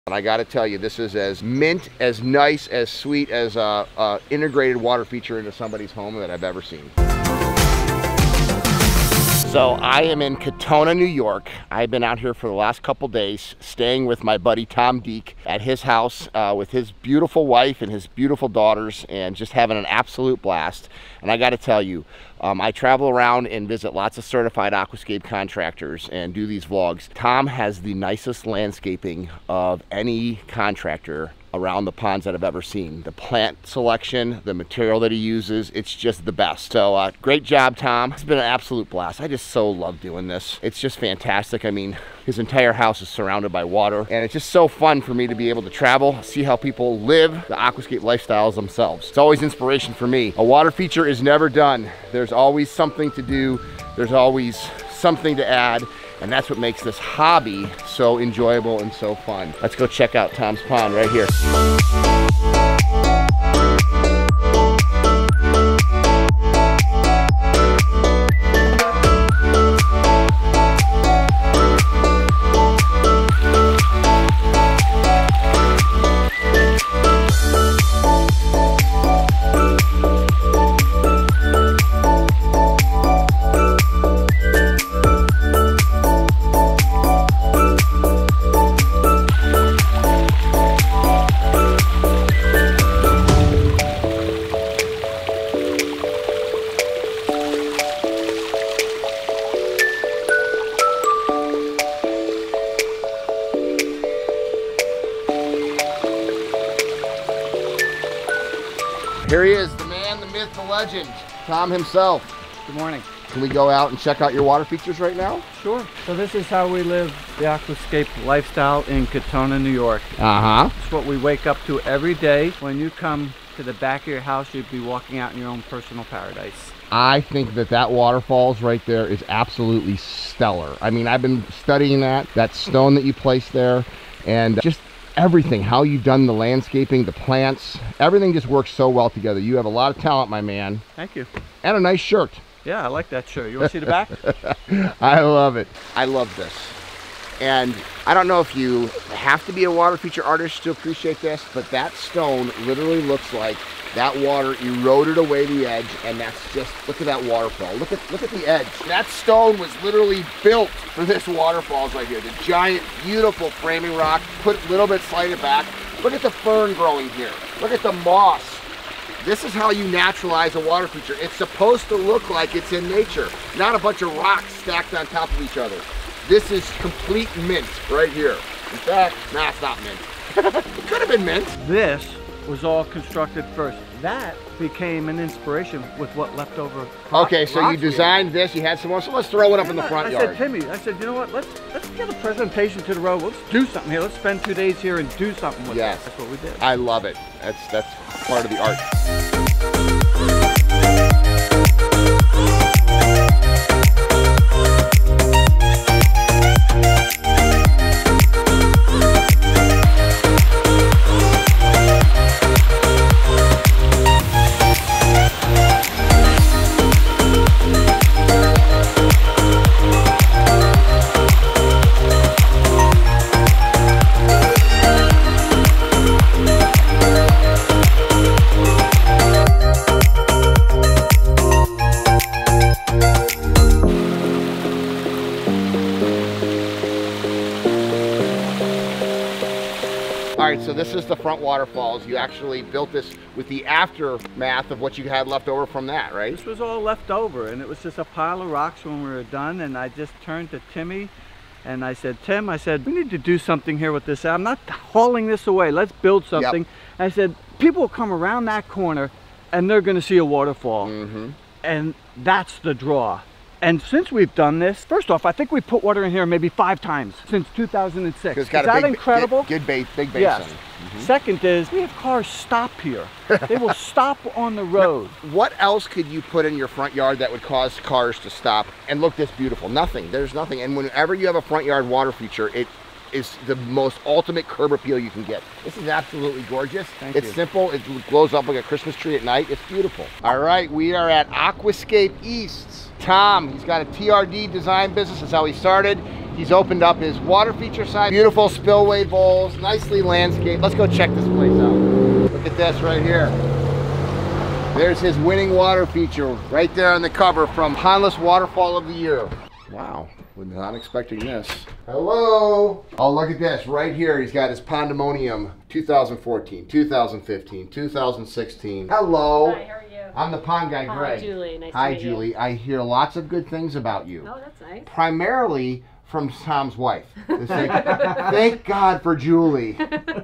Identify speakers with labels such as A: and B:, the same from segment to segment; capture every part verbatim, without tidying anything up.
A: And I got to tell you, this is as mint, as nice, as sweet as a, a integrated water feature into somebody's home that I've ever seen. So I am in Katonah, New York. I've been out here for the last couple days, staying with my buddy Tom Deek at his house uh, with his beautiful wife and his beautiful daughters, and just having an absolute blast. And I got to tell you, um, I travel around and visit lots of certified aquascape contractors and do these vlogs. Tom has the nicest landscaping of any contractor around the ponds that I've ever seen. The plant selection, the material that he uses, it's just the best. So uh, great job, Tom. It's been an absolute blast. I just so love doing this. It's just fantastic. I mean, his entire house is surrounded by water, and it's just so fun for me to be able to travel, see how people live the aquascape lifestyles themselves. It's always inspiration for me. A water feature is never done. There's always something to do. There's always something to add. And that's what makes this hobby so enjoyable and so fun. Let's go check out Tom's pond right here. Here he is, the man, the myth, the legend, Tom himself.
B: Good morning.
A: Can we go out and check out your water features right now?
B: Sure. So this is how we live the aquascape lifestyle in Katonah, New York.
A: Uh-huh.
B: It's what we wake up to every day. When you come to the back of your house, you'd be walking out in your own personal paradise.
A: I think that that waterfalls right there is absolutely stellar. I mean, I've been studying that, that stone that you placed there, and just everything, how you've done the landscaping, the plants, everything just works so well together. You have a lot of talent, my man.
B: Thank you.
A: And a nice shirt.
B: Yeah, I like that shirt. You want to see the back?
A: I love it. I love this. And I don't know if you have to be a water feature artist to appreciate this, but that stone literally looks like that water eroded away the edge, and that's just, look at that waterfall. Look at look at the edge. That stone was literally built for this waterfalls right here. The giant, beautiful framing rock, put a little bit slighted back. Look at the fern growing here. Look at the moss. This is how you naturalize a water feature. It's supposed to look like it's in nature, not a bunch of rocks stacked on top of each other. This is complete mint right here. In fact, nah, it's not mint. It could have been mint.
B: This was all constructed first. That became an inspiration with what left over.
A: Okay, so you designed this, you had some more, so let's throw it up in the front
B: I
A: yard.
B: I said, Timmy, I said, you know what, let's let's get a presentation to the road. Let's do something here. Let's spend two days here and do something with
A: yes.
B: it. That's what we did.
A: I love it. That's, that's part of the art. Alright, so this is the front waterfalls. You actually built this with the aftermath of what you had left over from that, right?
B: This was all left over, and it was just a pile of rocks when we were done, and I just turned to Timmy and I said, Tim, I said, we need to do something here with this. I'm not hauling this away. Let's build something. Yep. I said, people will come around that corner and they're going to see a waterfall. Mm-hmm. And that's the draw. And since we've done this, first off, I think we put water in here maybe five times since two thousand six.
A: It's got
B: is
A: a
B: that
A: big,
B: incredible?
A: Good, good big basin.
B: Yes.
A: Mm-hmm.
B: Second is, we have cars stop here. They will stop on the road.
A: Now, what else could you put in your front yard that would cause cars to stop and look this beautiful? Nothing. There's nothing. And whenever you have a front yard water feature, it is the most ultimate curb appeal you can get. This is absolutely gorgeous.
B: Thank
A: it's
B: you.
A: simple. It glows up like a Christmas tree at night. It's beautiful. All right, we are at Aquascape East. Tom, he's got a T R D design business. That's how he started. He's opened up his water feature side. Beautiful spillway bowls, nicely landscaped. Let's go check this place out. Look at this right here. There's his winning water feature right there on the cover from Pondless Waterfall of the Year. Wow, was not expecting this. Hello. Oh, look at this right here. He's got his Pondemonium two thousand fourteen, two thousand fifteen, two thousand sixteen. Hello.
C: Hi, how are you?
A: I'm the pond guy, Greg.
C: Hi, Julie. Nice
A: Hi,
C: to meet
A: Julie.
C: you.
A: I hear lots of good things about you.
C: Oh, that's nice.
A: Primarily from Tom's wife. It's like, thank God for Julie.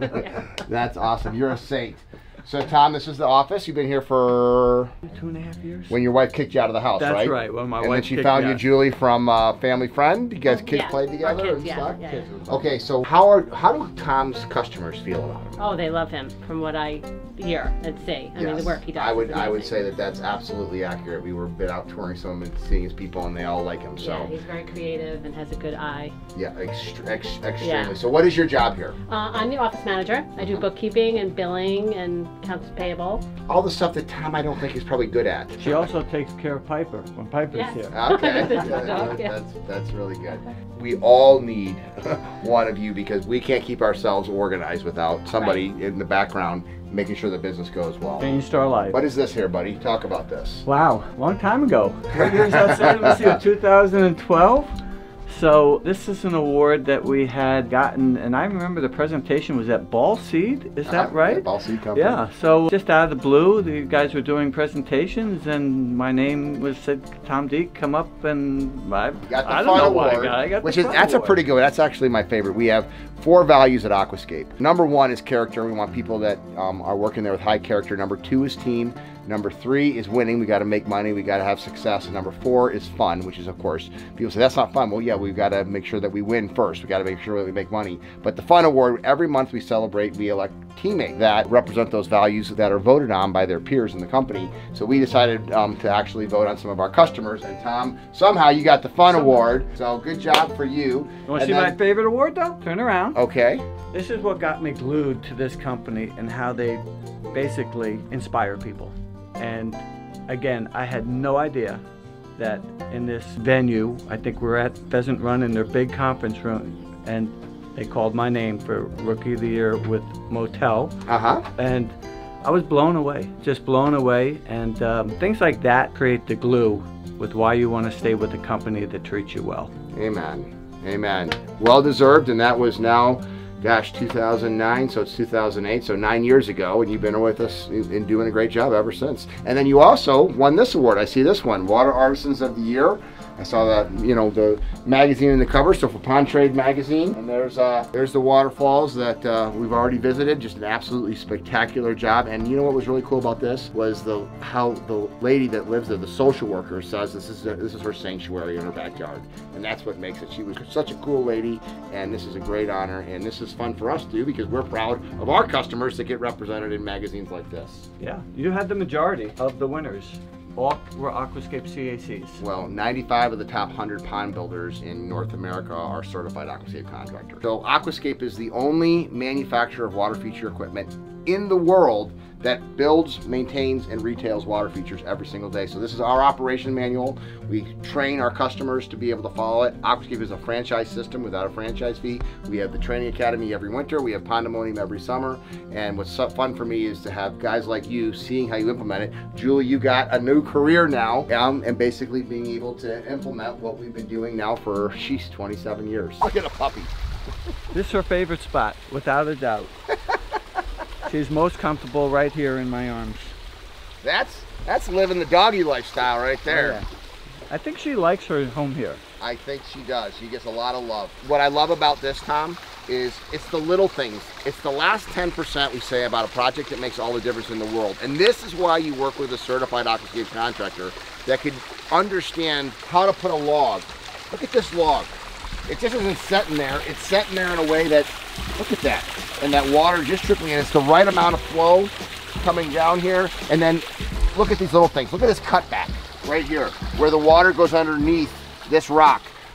A: That's awesome. You're a saint. So, Tom, this is the office. You've been here for
B: Two and a half years.
A: when your wife kicked you out of the house,
B: That's
A: right?
B: right. When my
A: and
B: wife
A: then she
B: kicked
A: found
B: me
A: you,
B: out.
A: Julie, from uh, Family Friend. You guys kids
C: Yeah,
A: played
C: our
A: together
C: kids,
A: and
C: yeah,
A: stuff?
C: yeah, yeah.
A: Okay, so how are how do Tom's customers feel about him?
C: Oh, they love him from what I hear and see. I mean, the work he does.
A: I would
C: is
A: I would
C: amazing.
A: say that that's absolutely accurate. We were been out touring some and seeing his people, and they all like him. So
C: Yeah, he's very creative and has a good eye.
A: yeah, ext ex extremely.
C: Yeah.
A: So what is your job here?
C: Uh, I'm the office manager. I do bookkeeping and billing and accounts payable.
A: All the stuff that Tom I don't think he's probably good at.
B: She also takes care of Piper when Piper's
C: Yes.
B: here.
A: Okay,
C: This is
A: Yeah,
C: dog, yeah.
A: that's that's really good. We all need one of you because we can't keep ourselves organized without somebody in the background making sure the business goes well.
B: Changed our life.
A: What is this here, buddy? Talk about this.
B: Wow, long time ago. What year is that? Let me see, two thousand twelve. So this is an award that we had gotten, and I remember the presentation was at Ball Seed. Is that
A: Uh,
B: right?
A: Ball Seed Company.
B: Yeah. So just out of the blue, the guys were doing presentations, and my name was said, Tom Deek, come up, and I,
A: You got the
B: I don't
A: fun
B: know why I
A: award,
B: got, I got
A: which
B: the
A: is
B: fun
A: that's a
B: award.
A: pretty good. That's actually my favorite. We have four values at Aquascape. Number one is character. We want people that um, are working there with high character. Number two is team. Number three is winning. We got to make money. We got to have success. And number four is fun, which is, of course, people say that's not fun. Well, yeah, we've got to make sure that we win first. We got to make sure that we make money. But the fun award, every month we celebrate, we elect teammates that represent those values that are voted on by their peers in the company. So we decided um, to actually vote on some of our customers. And Tom, somehow you got the fun
B: Somehow.
A: award. So good job for you.
B: You want to
A: And
B: see
A: then-
B: my favorite award, though? Turn around.
A: Okay.
B: This is what got me glued to this company and how they basically inspire people. And again, I had no idea that in this venue, I think we're at Pheasant Run in their big conference room, and they called my name for Rookie of the Year with Motel.
A: Uh-huh.
B: And I was blown away, just blown away. And um, things like that create the glue with why you want to stay with a company that treats you well.
A: Amen. Amen. Well deserved, and that was now, gosh, two thousand nine, so it's two thousand eight, so nine years ago, and you've been with us and doing a great job ever since. And then you also won this award. I see this one, Water Artisans of the Year. I saw that, you know, the magazine in the cover, so for Pond Trade Magazine. And there's uh, there's the waterfalls that uh, we've already visited. Just an absolutely spectacular job. And you know what was really cool about this was the how the lady that lives there, the social worker, says this is a, this is her sanctuary in her backyard, and that's what makes it. She was such a cool lady, and this is a great honor, and this is fun for us too because we're proud of our customers to get represented in magazines like this.
B: Yeah, you had the majority of the winners. All were Aquascape C A Cs.
A: Well, ninety-five of the top one hundred pond builders in North America are certified Aquascape contractors. So Aquascape is the only manufacturer of water feature equipment in the world that builds, maintains, and retails water features every single day. So this is our operation manual. We train our customers to be able to follow it. Aquascape is a franchise system without a franchise fee. We have the training academy every winter. We have Pondemonium every summer. And what's so fun for me is to have guys like you seeing how you implement it. Julie, you got a new career now, um, and basically being able to implement what we've been doing now for, sheesh, twenty-seven years. Look at a puppy.
B: This is her favorite spot, without a doubt. She's most comfortable right here in my arms.
A: That's that's living the doggy lifestyle right there.
B: Oh, yeah. I think she likes her home here.
A: I think she does. She gets a lot of love. What I love about this, Tom, is it's the little things. It's the last ten percent we say about a project that makes all the difference in the world. And this is why you work with a certified Aquascape contractor that could understand how to put a log. Look at this log. It just isn't setting there. It's setting there in a way that, look at that. And that water just trickling in. It's the right amount of flow coming down here. And then look at these little things. Look at this cutback right here where the water goes underneath this rock.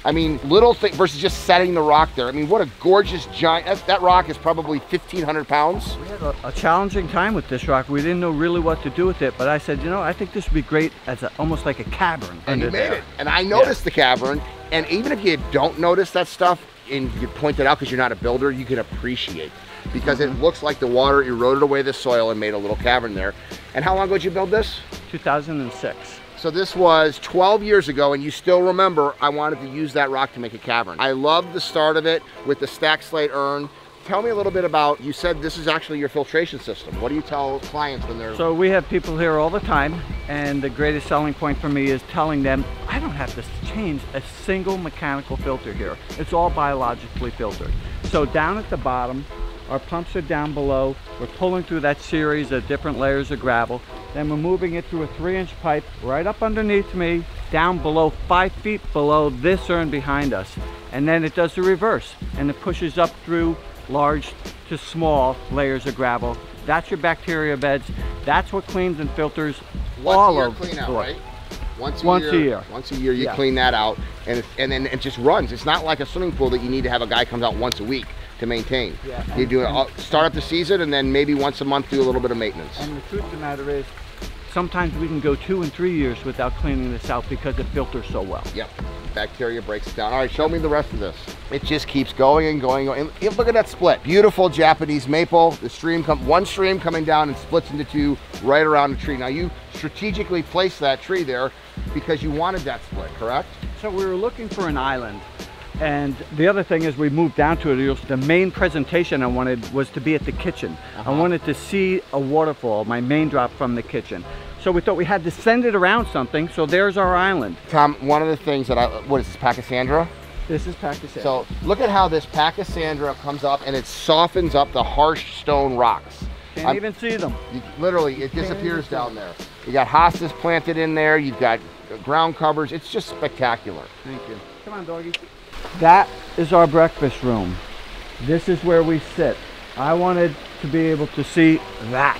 A: I mean, little thing versus just setting the rock there. I mean, what a gorgeous giant, that, that rock is probably fifteen hundred pounds.
B: We had a, a challenging time with this rock. We didn't know really what to do with it, but I said, you know, I think this would be great as a, almost like a cavern.
A: And
B: under
A: you made
B: there.
A: it. And I noticed
B: Yeah.
A: the cavern, and even if you don't notice that stuff, and you point it out because you're not a builder, you can appreciate because mm-hmm. it looks like the water eroded away the soil and made a little cavern there. And how long ago did you build this?
B: two thousand six.
A: So this was twelve years ago, and you still remember I wanted to use that rock to make a cavern. I love the start of it with the stack slate urn. Tell me a little bit about, you said this is actually your filtration system. What do you tell clients when they're...
B: So we have people here all the time, and the greatest selling point for me is telling them, I don't have to change a single mechanical filter here. It's all biologically filtered. So down at the bottom, our pumps are down below. We're pulling through that series of different layers of gravel. Then we're moving it through a three inch pipe right up underneath me, down below, five feet below this urn behind us. And then it does the reverse, and it pushes up through large to small layers of gravel. That's your bacteria beds. That's what cleans and filters
A: Once
B: all
A: a year
B: of
A: clean out,
B: the
A: right? Once a
B: Once
A: year,
B: a year.
A: Once a year you
B: Yeah.
A: clean that out, and it, and then it just runs. It's not like a swimming pool that you need to have a guy comes out once a week to maintain.
B: Yeah,
A: You
B: and-
A: do it
B: and-
A: all, start up the season, and then maybe once a month do a little bit of maintenance.
B: And the truth of the matter is, sometimes we can go two and three years without cleaning this out because it filters so well.
A: Yep, bacteria breaks it down. All right, show me the rest of this. It just keeps going and going. And and look at that split. Beautiful Japanese maple. The stream, come one stream coming down and splits into two right around the tree. Now you strategically placed that tree there because you wanted that split, correct?
B: So we were looking for an island. And the other thing is we moved down to it. The main presentation I wanted was to be at the kitchen.
A: Uh-huh.
B: I wanted to see a waterfall, my main drop from the kitchen. So we thought we had to send it around something. So there's our island.
A: Tom, one of the things that I, what is this, Pachysandra?
B: This is Pakistan.
A: So look at how this Pachysandra comes up and it softens up the harsh stone rocks.
B: Can't
A: I'm-
B: even see them.
A: You, literally, it disappears down there. You got hostas planted in there. You've got ground covers. It's just spectacular.
B: Thank you. Come on, doggy. That is our breakfast room. This is where we sit. I wanted to be able to see that.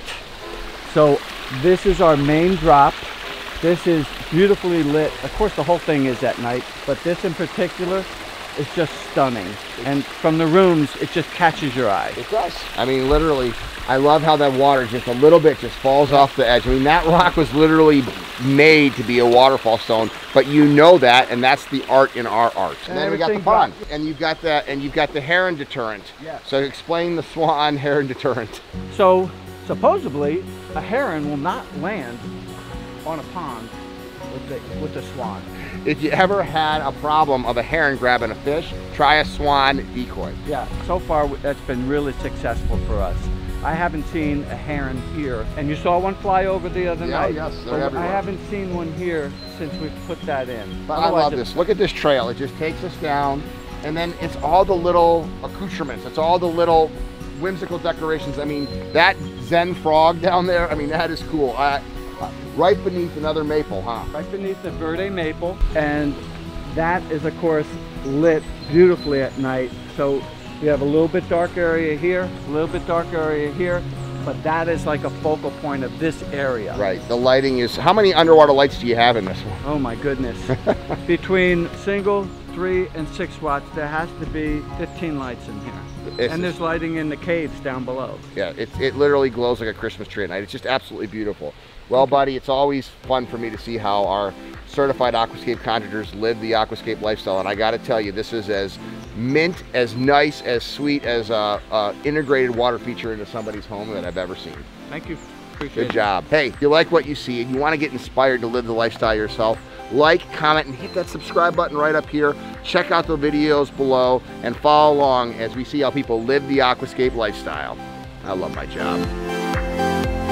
B: So this is our main drop. This is beautifully lit. Of course, the whole thing is at night, but this in particular is just stunning. And from the rooms, it just catches your eye.
A: It does. I mean, literally, I love how that water just a little bit just falls off the edge. I mean, that rock was literally made to be a waterfall stone, but you know that, and that's the art in our art. And,
B: And
A: then we got the
B: everything
A: pond,
B: got-
A: and you've got that, and you've got the heron deterrent.
B: Yeah.
A: So explain the swan heron deterrent.
B: So supposedly, a heron will not land on a pond with the, with the swan.
A: If you ever had a problem of a heron grabbing a fish, try a swan decoy.
B: Yeah, so far that's been really successful for us. I haven't seen a heron here, and you saw one fly over the other
A: Yeah,
B: night.
A: yes, they're
B: but
A: everywhere.
B: I haven't seen one here since we've put that in. But
A: I
B: otherwise
A: love
B: it-
A: this. Look at this trail. It just takes us down, and then it's all the little accoutrements. It's all the little whimsical decorations. I mean, that Zen frog down there, I mean, that is cool. Uh, uh, right beneath another maple, huh?
B: Right beneath the Verde maple, and that is of course lit beautifully at night. So we have a little bit dark area here, a little bit dark area here, but that is like a focal point of this area.
A: Right. The lighting is, how many underwater lights do you have in this one?
B: Oh my goodness. Between single, three, and six watts, there has to be fifteen lights in here.
A: It's
B: and there's
A: just-
B: lighting in the caves down below.
A: Yeah, it, it literally glows like a Christmas tree at night. It's just absolutely beautiful. Well, buddy, it's always fun for me to see how our certified aquascape contractors live the aquascape lifestyle. And I got to tell you, this is as mint, as nice, as sweet as a, a integrated water feature into somebody's home that I've ever seen.
B: Thank you. Appreciate
A: Good
B: it.
A: job. Hey, if you like what you see and you want to get inspired to live the lifestyle yourself, like, comment, and hit that subscribe button right up here. Check out the videos below and follow along as we see how people live the aquascape lifestyle. I love my job.